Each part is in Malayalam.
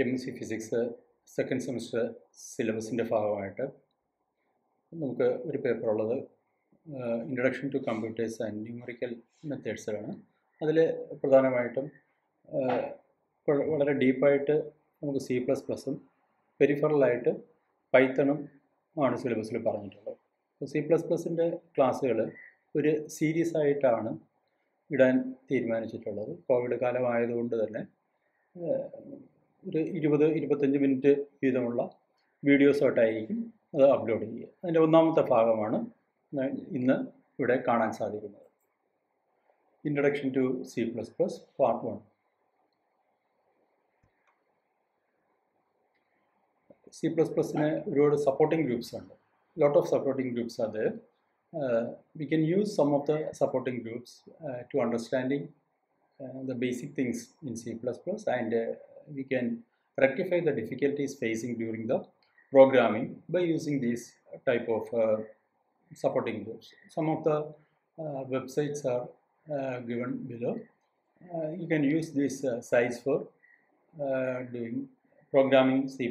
MSc ഫിസിക്സ് സെക്കൻഡ് സെമസ്റ്റർ സിലബസിൻ്റെ ഭാഗമായിട്ട് നമുക്ക് ഒരു പേപ്പർ ഉള്ളത് ഇൻട്രൊഡക്ഷൻ ടു കമ്പ്യൂട്ടേഴ്സ് ആൻഡ് ന്യൂമറിക്കൽ മെത്തേഡ്സിലാണ്. അതിൽ പ്രധാനമായിട്ടും വളരെ ഡീപ്പായിട്ട് നമുക്ക് C++ഉം പെരിഫറലായിട്ട് പൈത്തണും ആണ് സിലബസിൽ പറഞ്ഞിട്ടുള്ളത്. C++ൻ്റെ ക്ലാസ്സുകൾ ഒരു സീരീസ് ആയിട്ടാണ് ഇടാൻ തീരുമാനിച്ചിട്ടുള്ളത്. കോവിഡ് കാലമായതുകൊണ്ട് തന്നെ ഒരു 20-25 മിനിറ്റ് വീതമുള്ള വീഡിയോസായിട്ടായിരിക്കും അത് അപ്ലോഡ് ചെയ്യുക. അതിൻ്റെ ഒന്നാമത്തെ ഭാഗമാണ് ഇന്ന് ഇവിടെ കാണാൻ സാധിക്കുന്നത്. Introduction to C++ part 1. C++ന് ഒരുപാട് സപ്പോർട്ടിംഗ് ഗ്രൂപ്പ്സ് ഉണ്ട്. Lot of supporting groups are there. We can use some of the supporting groups to understanding the basic things in C++, and we can rectify the difficulties facing during the programming by using these type of supporting groups. Some of the websites are given below. You can use this sites for doing programming C++.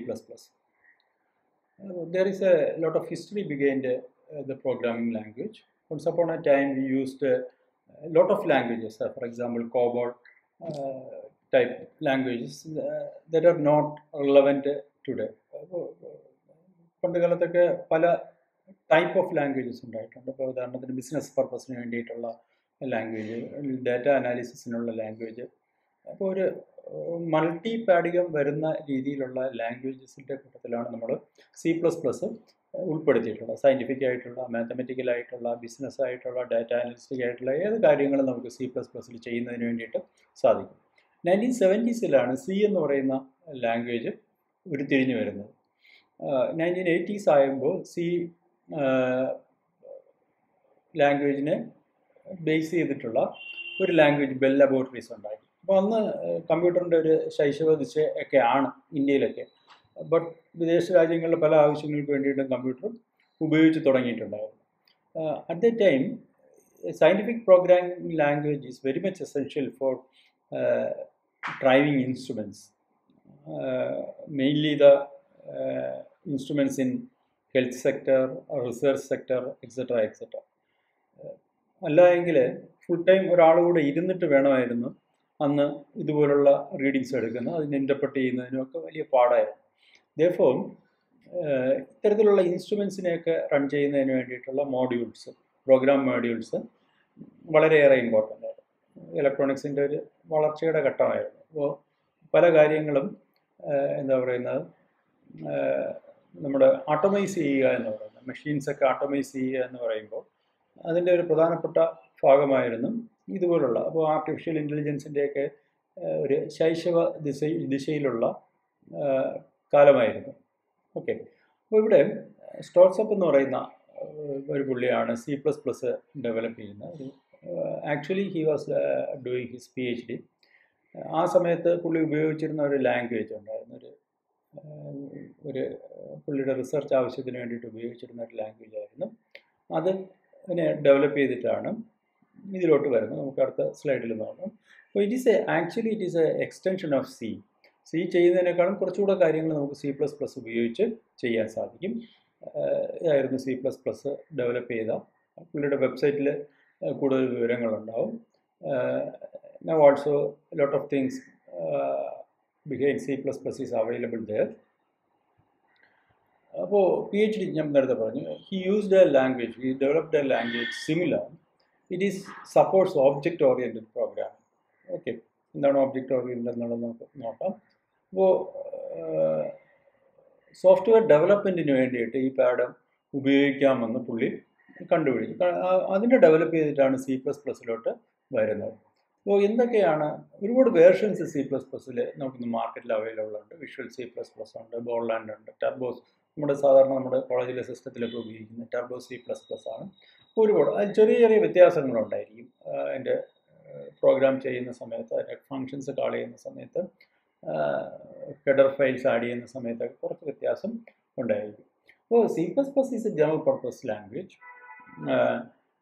There is a lot of history behind the programming language. Once upon a time we used a lot of languages, for example COBOL type languages that are not relevant today. പണ്ട് കാലത്തൊക്കെ പല ടൈപ്പ് ഓഫ് ലാംഗ്വേജസ് ഉണ്ടായിട്ടുണ്ട്. ഇപ്പോൾ ഉദാഹരണത്തിന് ബിസിനസ് പർപ്പസിന് വേണ്ടിയിട്ടുള്ള ലാംഗ്വേജ്, ഡാറ്റ അനാലിസിസിനുള്ള ലാംഗ്വേജ്. അപ്പോൾ ഒരു മൾട്ടി പാഡികം വരുന്ന രീതിയിലുള്ള ലാംഗ്വേജസിൻ്റെ കൂട്ടത്തിലാണ് നമ്മൾ C++ ഉൾപ്പെടുത്തിയിട്ടുള്ളത്. സയൻറ്റിഫിക് ആയിട്ടുള്ള, മാത്തമെറ്റിക്കൽ ആയിട്ടുള്ള, ബിസിനസ് ആയിട്ടുള്ള, ഡാറ്റ അനലിസ്റ്റിക് ആയിട്ടുള്ള ഏത് കാര്യങ്ങളും നമുക്ക് C++ൽ ചെയ്യുന്നതിന് വേണ്ടിയിട്ട് സാധിക്കും. 1970s C എന്ന് പറയുന്ന ലാംഗ്വേജ് ഉരുത്തിരിഞ്ഞു വരുന്നത്. 1980s ആകുമ്പോൾ C ലാംഗ്വേജിനെ ബേസ് ചെയ്തിട്ടുള്ള ഒരു ലാംഗ്വേജ് ബെൽ ലബോറട്ടറീസ് ഉണ്ടാക്കി. അപ്പോൾ അന്ന് കമ്പ്യൂട്ടറിൻ്റെ ഒരു ശൈശവ ദിശ ഒക്കെ ആണ് ഇന്ത്യയിലൊക്കെ. ബട്ട് വിദേശ രാജ്യങ്ങളിലെ പല ആവശ്യങ്ങൾക്ക് വേണ്ടിയിട്ടും കമ്പ്യൂട്ടർ ഉപയോഗിച്ച് തുടങ്ങിയിട്ടുണ്ടായിരുന്നു. At the time scientific programming language is very much essential for driving instruments, mainly the instruments in health sector, research sector, etcetera etcetera. അല്ല എങ്കിൽ ഫുൾ ടൈം ഒരാളുകൂടെ ഇരുന്നിട്ട് വേണമായിരുന്നു അന്ന് ഇതുപോലുള്ള റീഡിങ്സ് എടുക്കുന്നത്, അതിന് ഇൻ്റർപ്രറ്റ് ചെയ്യുന്നതിനുമൊക്കെ വലിയ പാടായിരുന്നു. Therefore, ഇത്തരത്തിലുള്ള ഇൻസ്ട്രുമെൻസിനെയൊക്കെ റൺ ചെയ്യുന്നതിന് വേണ്ടിയിട്ടുള്ള മോഡ്യൂൾസ്, പ്രോഗ്രാം മോഡ്യൂൾസ് വളരെയേറെ ഇമ്പോർട്ടൻ്റ് ആയിരുന്നു. ഇലക്ട്രോണിക്സിൻ്റെ ഒരു വളർച്ചയുടെ ഘട്ടമായിരുന്നു. അപ്പോൾ പല കാര്യങ്ങളും എന്താ പറയുന്നത്, നമ്മുടെ ഓട്ടോമൈസ് ചെയ്യുക എന്ന് പറയുന്നത്, മെഷീൻസൊക്കെ ഓട്ടോമൈസ് ചെയ്യുക എന്ന് പറയുമ്പോൾ അതിൻ്റെ ഒരു പ്രധാനപ്പെട്ട ഭാഗമായിരുന്നു ഇതുപോലുള്ള. അപ്പോൾ ആർട്ടിഫിഷ്യൽ ഇൻ്റലിജൻസിൻ്റെയൊക്കെ ഒരു ശൈശവ ദിശയിലുള്ള കാലമായിരുന്നു. ഓക്കെ, അപ്പോൾ ഇവിടെ സ്റ്റോൾസപ്പ് എന്ന് പറയുന്ന ഒരു പുള്ളിയാണ് C++ ഡെവലപ്പ് ചെയ്യുന്നത്. Actually he was doing his PhD. ആ സമയത്ത് പുള്ളി ഉപയോഗിച്ചിരുന്ന ഒരു ലാംഗ്വേജ് ഉണ്ടായിരുന്നു, ഒരു പുള്ളിയുടെ റിസർച്ച് ആവശ്യത്തിന് വേണ്ടിയിട്ട് ഉപയോഗിച്ചിരുന്ന ഒരു ലാംഗ്വേജ് ആയിരുന്നു. അത് അതിനെ ഡെവലപ്പ് ചെയ്തിട്ടാണ് ഇതിലോട്ട് വരുന്നത്. നമുക്ക് അടുത്ത സ്ലൈഡിൽ നോക്കാം. അപ്പോൾ it is a extension of C ചെയ്യുന്നതിനേക്കാളും കുറച്ചുകൂടെ കാര്യങ്ങൾ നമുക്ക് C++ ഉപയോഗിച്ച് ചെയ്യാൻ സാധിക്കും. ഇതായിരുന്നു C++ ഡെവലപ്പ് ചെയ്ത പുള്ളിയുടെ വെബ്സൈറ്റിൽ കൂടുതൽ വിവരങ്ങളുണ്ടാവും. Now also a lot of things behind C++ is available there. അപ്പോൾ PhD ഞാൻ നേരത്തെ പറഞ്ഞു, he used a language, he developed a language similar. It is supports object oriented programming. Okay, എന്താണ് ഒബ്ജക്റ്റ് ഓറിയൻറ്റഡ് എന്നുള്ളത് നമുക്ക് നോക്കാം. അപ്പോൾ സോഫ്റ്റ്വെയർ ഡെവലപ്മെൻറ്റിന് വേണ്ടിയിട്ട് ഈ പാഠം ഉപയോഗിക്കാമെന്ന് പുള്ളി കണ്ടുപിടിച്ചു. അതിനെ ഡെവലപ്പ് ചെയ്തിട്ടാണ് C++ലോട്ട് വരുന്നത്. അപ്പോൾ എന്തൊക്കെയാണ്, ഒരുപാട് വേർഷൻസ് C++ൽ നമുക്കിന്ന് മാർക്കറ്റിൽ അവൈലബിൾ ഉണ്ട്. വിഷ്വൽ C++ ഉണ്ട്, ബോർലാൻഡ് ഉണ്ട്, ടർബോസ്, നമ്മുടെ സാധാരണ നമ്മുടെ കോളേജിലെ സിസ്റ്റത്തിലൊക്കെ ഉപയോഗിക്കുന്ന ടർബോ C++ ആണ്. ഒരുപാട് ചെറിയ ചെറിയ വ്യത്യാസങ്ങളുണ്ടായിരിക്കും. അതിൻ്റെ പ്രോഗ്രാം ചെയ്യുന്ന സമയത്ത്, അതിൻ്റെ ഫങ്ഷൻസ് കാൾ ചെയ്യുന്ന സമയത്ത്, ഹെഡർ ഫയൽസ് ആഡ് ചെയ്യുന്ന സമയത്തൊക്കെ കുറച്ച് വ്യത്യാസം ഉണ്ടായിരിക്കും. അപ്പോൾ C++ is a general purpose language.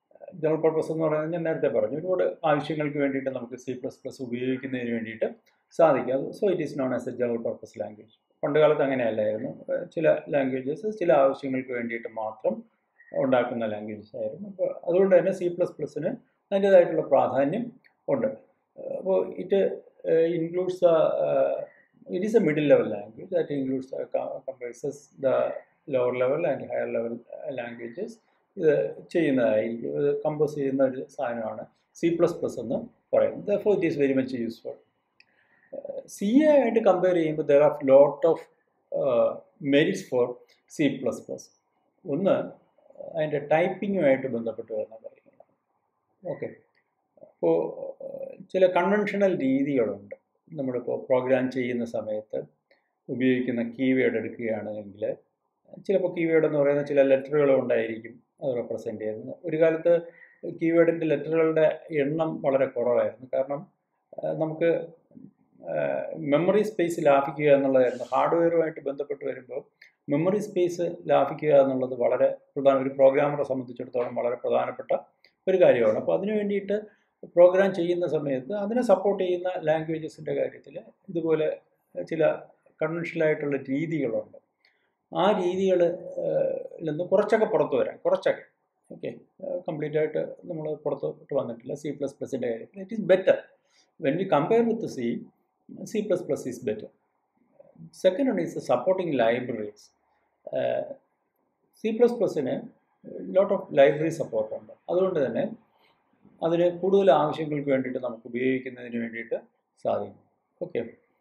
General purpose എന്ന് പറയുന്നത് ഞാൻ നേരത്തെ പറഞ്ഞു, ഒരുപാട് ആവശ്യങ്ങൾക്ക് വേണ്ടിയിട്ട് നമുക്ക് C++ ഉപയോഗിക്കുന്നതിന് വേണ്ടിയിട്ട് സാധിക്കും. So it is known as a general purpose language. പണ്ട് കാലത്ത് അങ്ങനെയല്ലായിരുന്നു. ചില ലാംഗ്വേജസ് ചില ആവശ്യങ്ങൾക്ക് വേണ്ടിയിട്ട് മാത്രം ഉണ്ടാക്കുന്ന ലാംഗ്വേജസ് ആയിരുന്നു. അപ്പോൾ അതുകൊണ്ട് തന്നെ C++ന് അതിൻ്റേതായിട്ടുള്ള പ്രാധാന്യം ഉണ്ട്. അപ്പോൾ it includes it is a middle level language that includes comprises the lower level and higher level languages. ഇത് ചെയ്യുന്നതായിരിക്കും, ഇത് കമ്പോസ് ചെയ്യുന്ന ഒരു സാധനമാണ് C++ എന്ന് പറയുന്നത്. Therefore it is very much useful. C ആയിട്ട് കമ്പയർ ചെയ്യുമ്പോൾ there are lot of merits for C++. ഒന്ന് അതിൻ്റെ ടൈപ്പിങ്ങുമായിട്ട് ബന്ധപ്പെട്ട് വരുന്ന കാര്യങ്ങളാണ്. ഓക്കെ, അപ്പോൾ ചില കൺവെൻഷണൽ രീതികളുണ്ട്. നമ്മളിപ്പോൾ പ്രോഗ്രാം ചെയ്യുന്ന സമയത്ത് ഉപയോഗിക്കുന്ന കീവേഡ് എടുക്കുകയാണെങ്കിൽ ചിലപ്പോൾ കീവേഡ് എന്ന് പറയുന്ന ചില ലെറ്ററുകളും ഉണ്ടായിരിക്കും അത് റെപ്രസെൻ്റ് ചെയ്യുന്നത്. ഒരു കാലത്ത് കീവേഡിൻ്റെ ലെറ്ററുകളുടെ എണ്ണം വളരെ കുറവായിരുന്നു. കാരണം നമുക്ക് മെമ്മറി സ്പേസ് ലാഭിക്കുക എന്നുള്ളതായിരുന്നു. ഹാർഡ്വെയറുമായിട്ട് ബന്ധപ്പെട്ട് വരുമ്പോൾ മെമ്മറി സ്പേസ് ലാഭിക്കുക എന്നുള്ളത് വളരെ ഒരു പ്രോഗ്രാമറെ സംബന്ധിച്ചിടത്തോളം വളരെ പ്രധാനപ്പെട്ട ഒരു കാര്യമാണ്. അപ്പോൾ അതിനു വേണ്ടിയിട്ട് പ്രോഗ്രാം ചെയ്യുന്ന സമയത്ത് അതിനെ സപ്പോർട്ട് ചെയ്യുന്ന ലാംഗ്വേജസിൻ്റെ കാര്യത്തിൽ ഇതുപോലെ ചില കൺവെൻഷനലായിട്ടുള്ള രീതികളുണ്ട്. ആ രീതികളിൽ നിന്ന് കുറച്ചൊക്കെ പുറത്തു വരാം, കുറച്ചൊക്കെ. ഓക്കെ, കംപ്ലീറ്റ് ആയിട്ട് നമ്മൾ പുറത്തോട്ട് വന്നിട്ടില്ല. C++ൻ്റെ കാര്യത്തിൽ it is better when we compare with C++ is better. Second one is supporting libraries. C++ന് ലോട്ട് ഓഫ് ലൈബ്രറി സപ്പോർട്ടുണ്ട്. അതുകൊണ്ട് തന്നെ അതിന് കൂടുതൽ ആവശ്യങ്ങൾക്ക് വേണ്ടിയിട്ട് നമുക്ക് ഉപയോഗിക്കുന്നതിന് വേണ്ടിയിട്ട് സാധിക്കും. ഓക്കെ,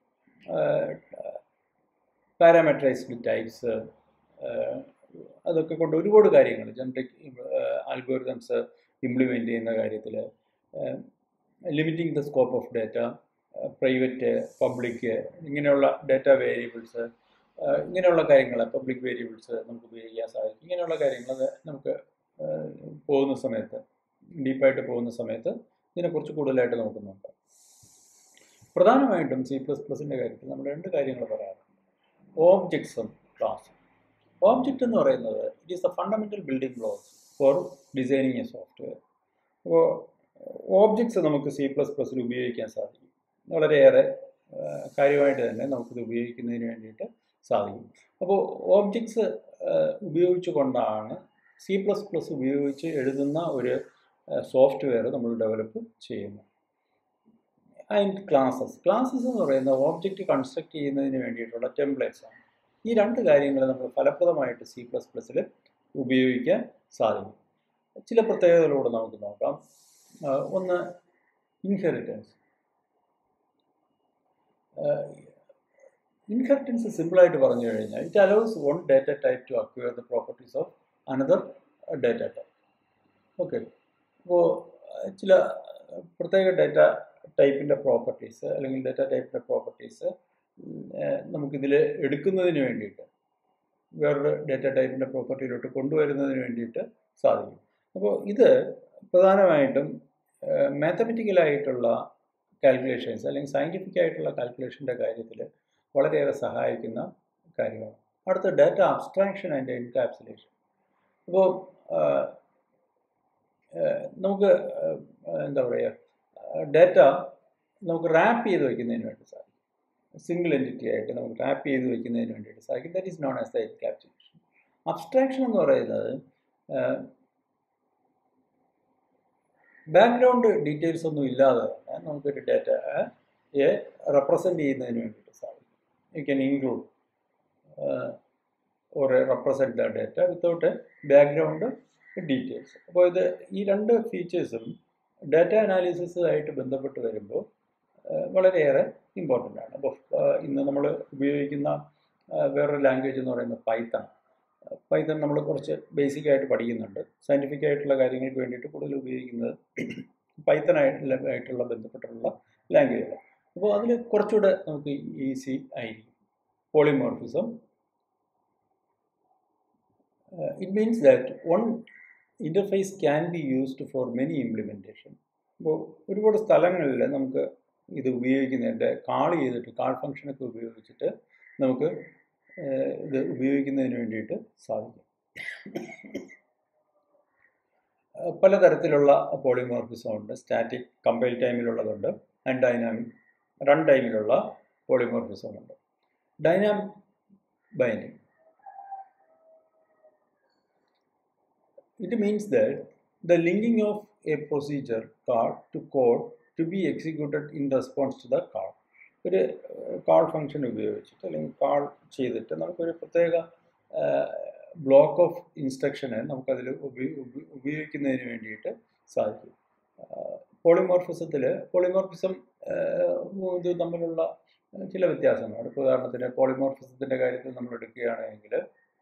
പാരാമെട്രൈസ്ഡ് ടൈപ്സ്, അതൊക്കെ കൊണ്ട് ഒരുപാട് കാര്യങ്ങൾ ജനറിക് ആൽഗോരിതംസ് ഇംപ്ലിമെൻ്റ് ചെയ്യുന്ന കാര്യത്തിൽ, limiting the scope of data, private public ഇങ്ങനെയുള്ള ഡാറ്റ വേരിയബിൾസ്, ഇങ്ങനെയുള്ള കാര്യങ്ങൾ, പബ്ലിക് വേരിയബിൾസ് നമുക്ക് ഉപയോഗിക്കാൻ സാധിക്കും. ഇങ്ങനെയുള്ള കാര്യങ്ങൾ നമുക്ക് പോകുന്ന സമയത്ത്, ഡീപ്പായിട്ട് പോകുന്ന സമയത്ത് ഇതിനെക്കുറിച്ച് കൂടുതലായിട്ട് നമുക്ക് നോക്കാം. പ്രധാനമായിട്ടും C++ൻ്റെ കാര്യത്തിൽ നമ്മൾ രണ്ട് കാര്യങ്ങൾ പറയാറുണ്ട്: ഓബ്ജക്ട്സും ക്ലാസും. ഓബ്ജക്റ്റ് എന്ന് പറയുന്നത് it is the fundamental building blocks for designing a software. അപ്പോൾ ഓബ്ജക്ട്സ് നമുക്ക് C++ൽ ഉപയോഗിക്കാൻ സാധിക്കും. വളരെയേറെ കാര്യമായിട്ട് തന്നെ നമുക്കിത് ഉപയോഗിക്കുന്നതിന് വേണ്ടിയിട്ട് സാധിക്കും. അപ്പോൾ ഓബ്ജക്ട്സ് ഉപയോഗിച്ചുകൊണ്ടാണ് C++ ഉപയോഗിച്ച് എഴുതുന്ന ഒരു സോഫ്റ്റ്വെയർ നമ്മൾ ഡെവലപ്പ് ചെയ്യുന്നു. ആൻഡ് ക്ലാസസ് എന്ന് പറയുന്ന ഓബ്ജക്റ്റ് കൺസ്ട്രക്ട് ചെയ്യുന്നതിന് വേണ്ടിയിട്ടുള്ള ടെംപ്ലേറ്റ്സ് ആണ്. ഈ രണ്ട് കാര്യങ്ങൾ നമ്മൾ ഫലപ്രദമായിട്ട് C++ൽ ഉപയോഗിക്കാൻ സാധിക്കും. ചില പ്രത്യേകതകളോട് നമുക്ക് നോക്കാം. ഒന്ന്, ഇൻഹെറിറ്റൻസ്. ഇൻഹെറിറ്റൻസ് സിമ്പിളായിട്ട് പറഞ്ഞു കഴിഞ്ഞാൽ it allows one data type to acquire the properties of another data type. Okay, അപ്പോൾ ചില പ്രത്യേക ഡാറ്റ ടൈപ്പിൻ്റെ പ്രോപ്പർട്ടീസ് അല്ലെങ്കിൽ ഡാറ്റ ടൈപ്പിൻ്റെ പ്രോപ്പർട്ടീസ് നമുക്കിതിൽ എടുക്കുന്നതിന് വേണ്ടിയിട്ട് വേറൊരു ഡാറ്റ ടൈപ്പിൻ്റെ പ്രോപ്പർട്ടിയിലോട്ട് കൊണ്ടുവരുന്നതിന് വേണ്ടിയിട്ട് സാധിക്കും. അപ്പോൾ ഇത് പ്രധാനമായിട്ടും മാത്തമെറ്റിക്കലായിട്ടുള്ള കാൽക്കുലേഷൻസ് അല്ലെങ്കിൽ സയൻറ്റിഫിക് ആയിട്ടുള്ള കാൽക്കുലേഷൻ്റെ കാര്യത്തിൽ വളരെയേറെ സഹായിക്കുന്ന കാര്യമാണ്. അടുത്ത ഡാറ്റ അബ്സ്ട്രാക്ഷൻ ആൻഡ് എൻകാപ്സുലേഷൻ. അപ്പോൾ നമുക്ക് എന്താ പറയുക, ഡാറ്റ നമുക്ക് റാപ്പ് ചെയ്ത് വയ്ക്കുന്നതിന് വേണ്ടി സാധിക്കും. സിംഗിൾ എൻറ്റിറ്റി ആയിട്ട് നമുക്ക് റാപ്പ് ചെയ്ത് വയ്ക്കുന്നതിന് വേണ്ടിയിട്ട് സാധിക്കും. That is known as the encapsulation. Abstraction എന്ന് പറയുന്നത് ബാക്ക്ഗ്രൗണ്ട് ഡീറ്റെയിൽസ് ഒന്നും ഇല്ലാതെ തന്നെ നമുക്കൊരു ഡാറ്റയെ റെപ്രസെൻ്റ് ചെയ്യുന്നതിന് വേണ്ടിയിട്ട് സാധിക്കും. You can include or represent the data without a background details. അപ്പോൾ ഈ രണ്ട് ഫീച്ചേഴ്സും ഡാറ്റ അനാലിസിസുമായിട്ട് ബന്ധപ്പെട്ട് വരുമ്പോൾ വളരെയേറെ ഇമ്പോർട്ടൻ്റ് ആണ്. അപ്പോൾ ഇന്ന് നമ്മൾ ഉപയോഗിക്കുന്ന വേറൊരു ലാംഗ്വേജ് എന്ന് പറയുന്നത് പൈത്തൺ നമ്മൾ കുറച്ച് ബേസിക്കായിട്ട് പഠിക്കുന്നുണ്ട്. സയൻറ്റിഫിക് ആയിട്ടുള്ള കാര്യങ്ങൾക്ക് വേണ്ടിയിട്ട് കൂടുതൽ ഉപയോഗിക്കുന്നത് പൈത്തണായിട്ടുള്ള ബന്ധപ്പെട്ടുള്ള ലാംഗ്വേജാണ്. അപ്പോൾ അതിൽ കുറച്ചുകൂടെ നമുക്ക് ഈസി ആയിരിക്കും. Polymorphism, it means that one interface can be used for many implementation. അപ്പോൾ ഒരുപാട് സ്ഥലങ്ങളിൽ നമുക്ക് ഇത് ഉപയോഗിക്കുന്നതിൻ്റെ കാൾ ഫംഗ്ഷനൊക്കെ ഉപയോഗിച്ചിട്ട് നമുക്ക് ഇത് ഉപയോഗിക്കുന്നതിന് വേണ്ടിയിട്ട് സാധിക്കും. പലതരത്തിലുള്ള പോളിമോർഫിസം ഉണ്ട്. സ്റ്റാറ്റിക്, കമ്പൈൽ ടൈമിലുള്ളതുണ്ട്, ആൻഡ് ഡൈനാമിക് റൺ ടൈമിലുള്ള പോളിമോർഫിസം ഉണ്ട്. Dynamic binding, it means that the linking of a procedure call to code to be executed in response to the call. ഒരു കാൾ ഫംഗ്ഷൻ ഉപയോഗിച്ചിട്ട് അല്ലെങ്കിൽ കാൾ ചെയ്തിട്ട് നമുക്കൊരു പ്രത്യേക ബ്ലോക്ക് ഓഫ് ഇൻസ്ട്രക്ഷനെ നമുക്കതിൽ ഉപയോഗിക്കുന്നതിന് വേണ്ടിയിട്ട് സാധിക്കും. പോളിമോർഫിസം ഇത് തമ്മിലുള്ള ചില വ്യത്യാസങ്ങളുണ്ട്. ഇപ്പോൾ ഉദാഹരണത്തിന് പോളിമോർഫിസത്തിൻ്റെ കാര്യത്തിൽ നമ്മൾ എടുക്കുകയാണെങ്കിൽ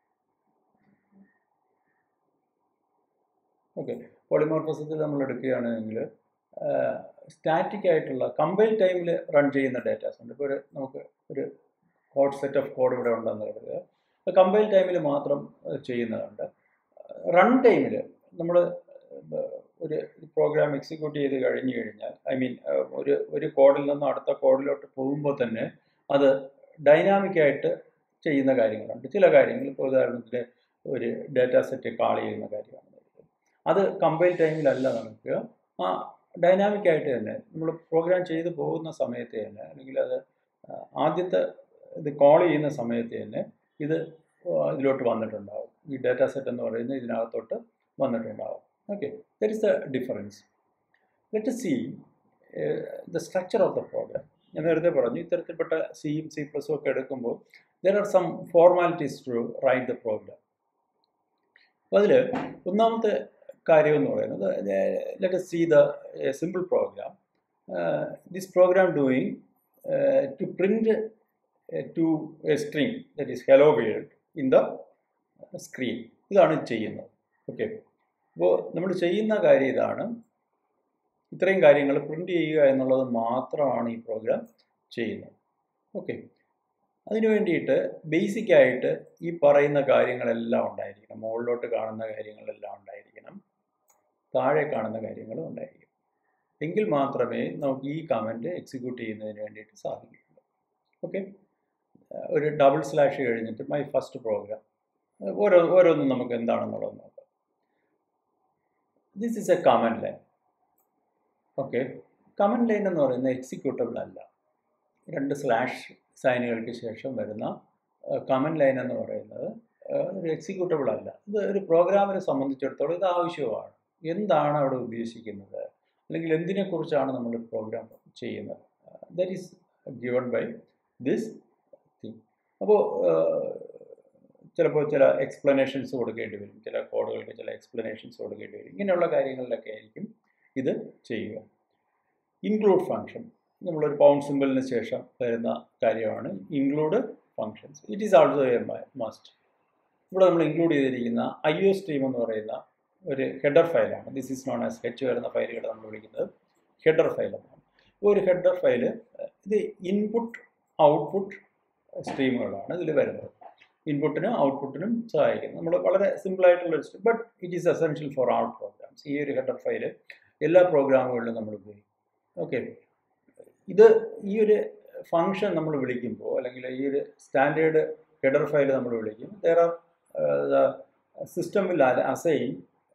പോളിമോർഫിസത്തിൽ നമ്മൾ എടുക്കുകയാണെങ്കിൽ സ്റ്റാറ്റിക് ആയിട്ടുള്ള കമ്പൈൽ ടൈമിൽ റൺ ചെയ്യുന്ന ഡേറ്റാസ് ഉണ്ട്. ഇപ്പോൾ നമുക്ക് ഒരു സെറ്റ് ഓഫ് കോഡ് ഇവിടെ ഉണ്ടെന്ന് കരുതുക. കമ്പൈൽ ടൈമിൽ മാത്രം ചെയ്യുന്നതുണ്ട്. റൺ ടൈമിൽ നമ്മൾ ഒരു പ്രോഗ്രാം എക്സിക്യൂട്ട് ചെയ്ത് കഴിഞ്ഞു കഴിഞ്ഞാൽ, ഒരു കോഡിൽ നിന്ന് അടുത്ത കോഡിലോട്ട് പോകുമ്പോൾ തന്നെ അത് ഡൈനാമിക്കായിട്ട് ചെയ്യുന്ന കാര്യങ്ങളുണ്ട്. ചില കാര്യങ്ങൾ, ഇപ്പോൾ ഉദാഹരണത്തിന് ഒരു ഡേറ്റാ സെറ്റ് കാൾ ചെയ്യുന്ന കാര്യമാണ്. അത് കമ്പൈൽ ടൈമിലല്ല നമുക്ക് ആ ഡൈനാമിക്കായിട്ട് തന്നെ നമ്മൾ പ്രോഗ്രാം ചെയ്ത് പോകുന്ന സമയത്ത് തന്നെ, അല്ലെങ്കിൽ അത് ആദ്യത്തെ ഇത് കോൾ ചെയ്യുന്ന സമയത്ത് തന്നെ ഇതിലോട്ട് വന്നിട്ടുണ്ടാകും. ഈ ഡേറ്റാ സെറ്റ് എന്ന് പറയുന്നത് ഇതിനകത്തോട്ട് വന്നിട്ടുണ്ടാകും. Okay, that is the difference. Let see the structure of the program. ഞാൻ നേരത്തെ പറഞ്ഞു, ഇത്തരത്തിൽപ്പെട്ട സിയും C++ ഒക്കെ എടുക്കുമ്പോൾ there are some formalities to write the program. അപ്പോൾ അതിൽ ഒന്നാമത്തെ കാര്യം എന്ന് പറയുന്നത്, let us see the simple program. This program doing to print to a string, that is hello world, in the screen. ഇതാണ് ചെയ്യുന്നത്. ഓക്കെ, അപ്പോൾ നമ്മൾ ചെയ്യുന്ന കാര്യം ഇതാണ്. ഇത്രയും കാര്യങ്ങൾ പ്രിന്റ് ചെയ്യുക എന്നുള്ളത് മാത്രമാണ് ഈ പ്രോഗ്രാം ചെയ്യുന്നത്. ഓക്കെ, അതിനു വേണ്ടിയിട്ട് ബേസിക്കായിട്ട് ഈ പറയുന്ന കാര്യങ്ങളെല്ലാം ഉണ്ടായിരിക്കണം. മുകളിലോട്ട് കാണുന്ന കാര്യങ്ങളെല്ലാം ഉണ്ടായിരിക്കണം, താഴെ കാണുന്ന കാര്യങ്ങളും ഉണ്ടായിരിക്കും. എങ്കിൽ മാത്രമേ നമുക്ക് ഈ കമൻറ്റ് എക്സിക്യൂട്ട് ചെയ്യുന്നതിന് വേണ്ടിയിട്ട് സാധിക്കുള്ളൂ. ഓക്കെ, ഒരു ഡബിൾ സ്ലാഷ് കഴിഞ്ഞിട്ട് മൈ ഫസ്റ്റ് പ്രോഗ്രാം, ഓരോന്നും നമുക്ക് എന്താണെന്നുള്ളത് നോക്കാം. This is a comment line. Okay, comment line എന്ന് പറയുന്നത് എക്സിക്യൂട്ടബിൾ അല്ല. 2 സ്ലാഷ് സൈനുകൾക്ക് ശേഷം വരുന്ന കമൻറ്റ് ലൈൻ എന്ന് പറയുന്നത് ഒരു എക്സിക്യൂട്ടബിൾ അല്ല. ഇത് ഒരു പ്രോഗ്രാമിനെ സംബന്ധിച്ചിടത്തോളം ഇത് ആവശ്യമാണ്. എന്താണ് അവിടെ ഉദ്ദേശിക്കുന്നത്, അല്ലെങ്കിൽ എന്തിനെക്കുറിച്ചാണ് നമ്മൾ പ്രോഗ്രാം ചെയ്യുന്നത്, that is given by this thing. അപ്പോൾ ചിലപ്പോൾ ചില എക്സ്പ്ലനേഷൻസ് കൊടുക്കേണ്ടി വരും, ചില കോഡുകൾക്ക് ചില എക്സ്പ്ലനേഷൻസ് കൊടുക്കേണ്ടി വരും. ഇങ്ങനെയുള്ള കാര്യങ്ങളിലൊക്കെ ആയിരിക്കും ഇത് ചെയ്യുക. ഇൻക്ലൂഡ് ഫംഗ്ഷൻ, നമ്മളൊരു പൗണ്ട് സിമ്പിളിന് ശേഷം വരുന്ന കാര്യമാണ് include functions. It is also a must. ഇവിടെ നമ്മൾ ഇൻക്ലൂഡ് ചെയ്തിരിക്കുന്ന IO സ്ട്രീം എന്ന് പറയുന്ന ഒരു ഹെഡർ ഫയലാണ്. This is known as H വരുന്ന ഫയലുകൾ നമ്മൾ വിളിക്കുന്നത് ഹെഡർ ഫയൽ എന്നാണ്. ഒരു ഹെഡർ ഫയൽ, ഇത് ഇൻപുട്ട് ഔട്ട്പുട്ട് സ്ട്രീമുകളാണ് ഇതിൽ വരുന്നത്. ഇൻപുട്ടിനും ഔട്ട്പുട്ടിനും സഹായിക്കും. നമ്മൾ വളരെ സിമ്പിളായിട്ടുള്ളൊരു stream, but it is essential for all programs. ഈ ഒരു ഹെഡർ ഫയൽ എല്ലാ പ്രോഗ്രാമുകളിലും നമ്മൾ ഉപയോഗിക്കും. ഓക്കെ, ഈ ഒരു ഫങ്ഷൻ നമ്മൾ വിളിക്കുമ്പോൾ, അല്ലെങ്കിൽ ഈ ഒരു സ്റ്റാൻഡേർഡ് ഹെഡർ ഫയൽ നമ്മൾ വിളിക്കും, the system will assign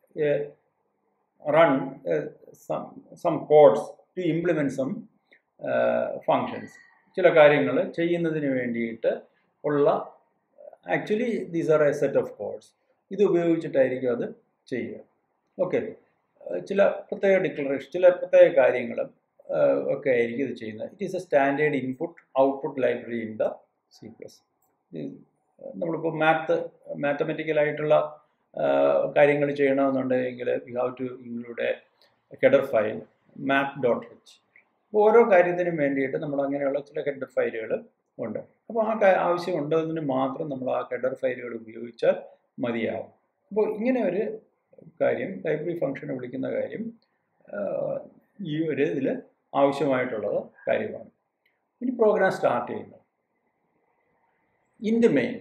run some codes to implement some functions. ചില കാര്യങ്ങൾ ചെയ്യുന്നതിന് വേണ്ടിയിട്ട് ഉള്ള, actually these are a set of codes. ഇത് ഉപയോഗിച്ചിട്ടായിരിക്കും അത് ചെയ്യുക. ഓക്കെ, ചില പ്രത്യേക ഡിക്ലറേഷൻ, ചില പ്രത്യേക കാര്യങ്ങളും ഒക്കെ ആയിരിക്കും ഇത് ചെയ്യുന്നത്. It is a standard input output library in the C++. നമ്മളിപ്പോൾ മാത്തമെറ്റിക്കലായിട്ടുള്ള കാര്യങ്ങൾ ചെയ്യണമെന്നുണ്ടെങ്കിൽ you have to include a header file map.h. ഓരോ കാര്യത്തിനും വേണ്ടിയിട്ട് നമ്മൾ അങ്ങനെയുള്ള ചില ഹെഡർ ഫയലുകൾ ഉണ്ട്. അപ്പോൾ ആ ആവശ്യമുണ്ടതിന് മാത്രം നമ്മൾ ആ ഹെഡർ ഫയലുകൾ ഉപയോഗിച്ചാൽ മതിയാവും. അപ്പോൾ ഇങ്ങനെ ഒരു കാര്യം, ലൈബ്രറി ഫംഗ്ഷനെ വിളിക്കുന്ന കാര്യം ഈ ഒരു ഇതിൽ ആവശ്യമായിട്ടുള്ളത് കാര്യമാണ്. ഇനി പ്രോഗ്രാം സ്റ്റാർട്ട് ചെയ്യുന്നത് ഇൻറ്റ് മെയിൻ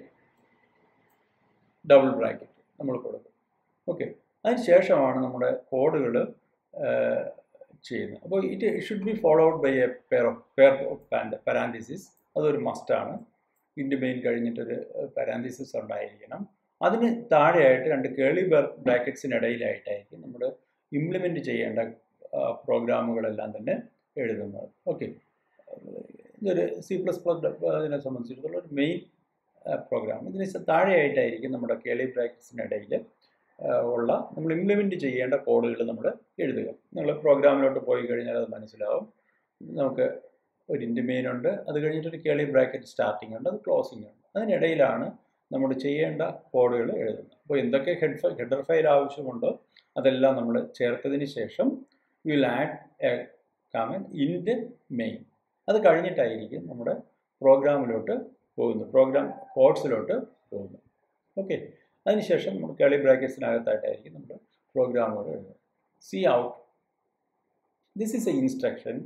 ഡബിൾ ബ്രാക്കറ്റ് നമ്മൾ കൊടുക്കും. ഓക്കെ, അതിന് ശേഷമാണ് നമ്മുടെ കോഡുകൾ ചെയ്യുന്നത്. അപ്പോൾ it should be followed by a pair of parenthesis. അതൊരു മസ്റ്റാണ്. ഇൻറ്റ് മെയിൻ കഴിഞ്ഞിട്ടൊരു പാരാന്തസിസ് ഉണ്ടായിരിക്കണം. അതിന് താഴെയായിട്ട് 2 കേളി ബ്രാക്കറ്റ്സിനിടയിലായിട്ടായിരിക്കും നമ്മൾ ഇംപ്ലിമെൻറ്റ് ചെയ്യേണ്ട പ്രോഗ്രാമുകളെല്ലാം തന്നെ എഴുതുന്നത്. ഓക്കെ, ഇതൊരു C++ അതിനെ സംബന്ധിച്ചിടത്തോളം ഒരു മെയിൻ പ്രോഗ്രാം. ഇതിന് താഴെയായിട്ടായിരിക്കും നമ്മുടെ കേളി ബ്രാക്കറ്റ്സിനിടയിൽ ഉള്ള നമ്മൾ ഇംപ്ലിമെൻറ്റ് ചെയ്യേണ്ട കോഡുകൾ നമ്മൾ എഴുതുക. നിങ്ങൾ പ്രോഗ്രാമിലോട്ട് പോയി കഴിഞ്ഞാൽ അത് മനസ്സിലാവും. നമുക്ക് ഒരു ഇൻറ്റ് മെയിൻ ഉണ്ട്, അത് കഴിഞ്ഞിട്ടൊരു കേളി ബ്രാക്കറ്റ് സ്റ്റാർട്ടിംഗ് ഉണ്ട്, അത് ക്ലോസിംഗ് ഉണ്ട്. അതിനിടയിലാണ് നമ്മൾ ചെയ്യേണ്ട കോഡുകൾ എഴുതുന്നത്. അപ്പോൾ എന്തൊക്കെ ഹെഡർ ഫയൽ ആവശ്യമുണ്ടോ അതെല്ലാം നമ്മൾ ചേർത്തതിന് ശേഷം will add a comment int main. അത് കഴിഞ്ഞിട്ടായിരിക്കും നമ്മുടെ പ്രോഗ്രാമിലോട്ട് പോകുന്നത്, പ്രോഗ്രാം കോഡ്സിലോട്ട് പോകുന്നത്. ഓക്കെ, അതിനുശേഷം നമ്മൾ കേളി ബ്രാക്കറ്റ്സിനകത്തായിട്ടായിരിക്കും നമ്മൾ പ്രോഗ്രാമുകൾ എഴുതുന്നത്. C out, this is a instruction,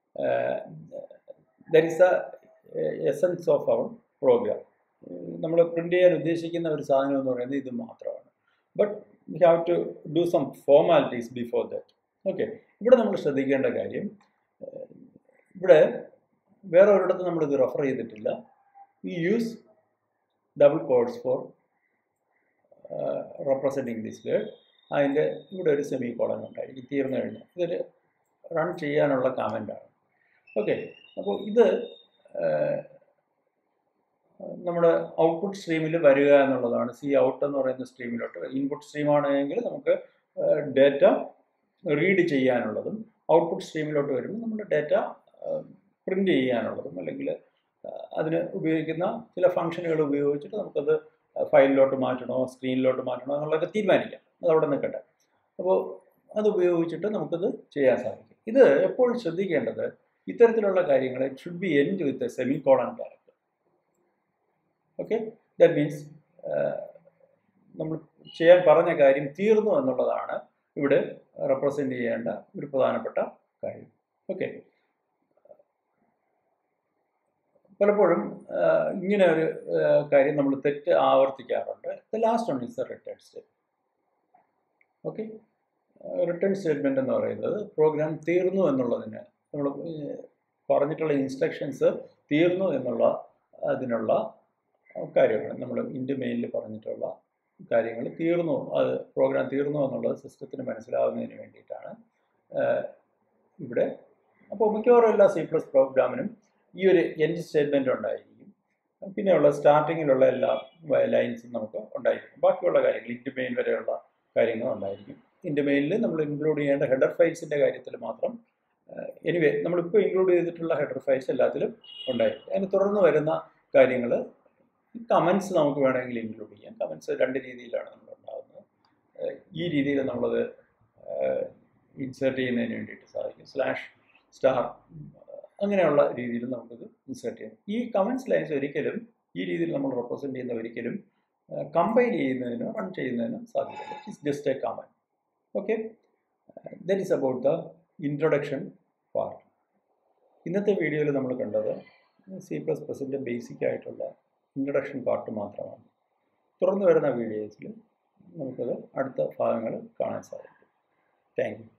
that is the essence of our program. നമ്മൾ പ്രിൻ്റ് ചെയ്യാൻ ഉദ്ദേശിക്കുന്ന ഒരു സാധനം എന്ന് പറയുന്നത് ഇത് മാത്രമാണ്. But we have to do some formalities before that. Okay, ഇവിടെ നമ്മൾ ശ്രദ്ധിക്കേണ്ട കാര്യം, ഇവിടെ വേറെ ഒരിടത്ത് നമ്മളിത് റെഫർ ചെയ്തിട്ടില്ല. We use double codes for representing this word. അതിൻ്റെ ഇവിടെ ഒരു സെമി കോളൻ ഉണ്ടായിരിക്കും തീർന്നു കഴിഞ്ഞാൽ. ഇതൊരു റൺ ചെയ്യാനുള്ള കമൻ്റാണ്. ഓക്കെ, അപ്പോൾ ഇത് നമ്മുടെ ഔട്ട്പുട്ട് സ്ട്രീമിൽ വരിക എന്നുള്ളതാണ്. സി ഔട്ട് എന്ന് പറയുന്ന സ്ട്രീമിലോട്ട് ഇൻപുട്ട് സ്ട്രീമാണെങ്കിൽ നമുക്ക് ഡേറ്റ റീഡ് ചെയ്യാനുള്ളതും, ഔട്ട്പുട്ട് സ്ട്രീമിലോട്ട് വരുമ്പോൾ നമ്മുടെ ഡേറ്റ പ്രിൻ്റ് ചെയ്യാനുള്ളതും, അല്ലെങ്കിൽ അതിന് ഉപയോഗിക്കുന്ന ചില ഫംഗ്ഷനുകൾ ഉപയോഗിച്ചിട്ട് നമുക്കത് ഫയലിലോട്ട് മാറ്റണോ സ്ക്രീനിലോട്ട് മാറ്റണോ എന്നുള്ളതൊക്കെ തീരുമാനിക്കാം. അതവിടെ നിൽക്കട്ടെ. അപ്പോൾ അത് ഉപയോഗിച്ചിട്ട് നമുക്കത് ചെയ്യാൻ സാധിക്കും. ഇത് എപ്പോഴും ശ്രദ്ധിക്കേണ്ടത് ഇത്തരത്തിലുള്ള കാര്യങ്ങൾ it should be end with a semicolon character. Okay, that means നമ്മൾ ചെയ്യാൻ പറഞ്ഞ കാര്യം തീർന്നു എന്നുള്ളതാണ് ഇവിടെ റെപ്രസെൻ്റ് ചെയ്യേണ്ട ഒരു പ്രധാനപ്പെട്ട കാര്യം. ഓക്കെ, പലപ്പോഴും ഇങ്ങനെ ഒരു കാര്യം നമ്മൾ തെറ്റ് ആവർത്തിക്കാറുണ്ട്. The last one is the return statement. Okay, return statement എന്ന് പറയുന്നത് പ്രോഗ്രാം തീർന്നു എന്നുള്ളതിന് നമ്മൾ പറഞ്ഞിട്ടുള്ള ഇൻസ്ട്രക്ഷൻസ് തീർന്നു എന്നുള്ള അതിനുള്ള കാര്യമാണ്. നമ്മൾ ഇൻറ്റ് മെയിനിൽ പറഞ്ഞിട്ടുള്ള കാര്യങ്ങൾ തീർന്നു, അത് പ്രോഗ്രാം തീർന്നു എന്നുള്ളത് സിസ്റ്റത്തിന് മനസ്സിലാവുന്നതിന് വേണ്ടിയിട്ടാണ് ഇവിടെ. അപ്പോൾ മിക്കവാറും എല്ലാ C++ പ്രോഗ്രാമിനും ഈ ഒരു എൻഡ് സ്റ്റേറ്റ്മെൻറ്റ് ഉണ്ടായിരിക്കും. പിന്നെയുള്ള സ്റ്റാർട്ടിങ്ങിലുള്ള എല്ലാ ലൈൻസും നമുക്ക് ഉണ്ടായിരിക്കും. ബാക്കിയുള്ള കാര്യങ്ങൾ ഇൻറ്റ് മെയിൻ വരെയുള്ള കാര്യങ്ങൾ ഉണ്ടായിരിക്കും. ഇൻറ്റ് മെയിനിൽ നമ്മൾ ഇൻക്ലൂഡ് ചെയ്യേണ്ട ഹെഡർ ഫയൽസിൻ്റെ കാര്യത്തിൽ മാത്രം എനിവേ നമ്മളിപ്പോൾ ഇൻക്ലൂഡ് ചെയ്തിട്ടുള്ള ഹെഡർ ഫയൽസ് എല്ലാത്തിലും ഉണ്ടായിരിക്കും. അതിന് തുടർന്ന് വരുന്ന കാര്യങ്ങൾ കമൻറ്റ്സ് നമുക്ക് വേണമെങ്കിൽ ഇൻക്ലൂഡ് ചെയ്യാം. കമൻറ്റ്സ് രണ്ട് രീതിയിലാണ് നമ്മൾ ഉണ്ടാകുന്നത്. ഈ രീതിയിൽ നമ്മളത് ഇൻസേർട്ട് ചെയ്യുന്നതിന് വേണ്ടിയിട്ട് സാധിക്കും. /* അങ്ങനെയുള്ള രീതിയിൽ നമുക്കത് ഇൻസേർട്ട് ചെയ്യാം. ഈ കമൻറ്റ്സ് ലൈൻസ് ഒരിക്കലും ഈ രീതിയിൽ നമ്മൾ റെപ്രസെൻറ്റ് ചെയ്യുന്ന ഒരിക്കലും കമ്പൈൽ ചെയ്യുന്നതിനോ റൺ ചെയ്യുന്നതിനോ സാധ്യതയില്ല. It's just a comment. Okay, that is about the introduction part. ഇന്നത്തെ വീഡിയോയിൽ നമ്മൾ കണ്ടത് C++ൻ്റെ ബേസിക് ആയിട്ടുള്ള ഇൻട്രൊഡക്ഷൻ പാർട്ട് മാത്രമാണ്. തുടർന്ന് വരുന്ന വീഡിയോസിൽ നമുക്കത് അടുത്ത ഭാഗങ്ങൾ കാണാൻ സാധിക്കും. Thank U.